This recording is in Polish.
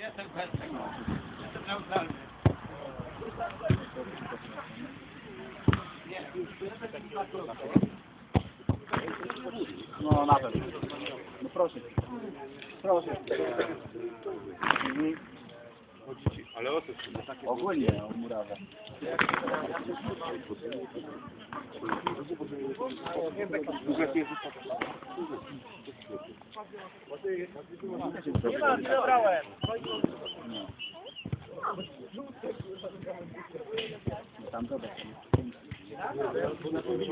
Jestem chętny. Jestem neutralny. No na pewno. No proszę. Proszę. Ale o co się Ogólnie o murawę. Nie ma, wybrałem. Tam to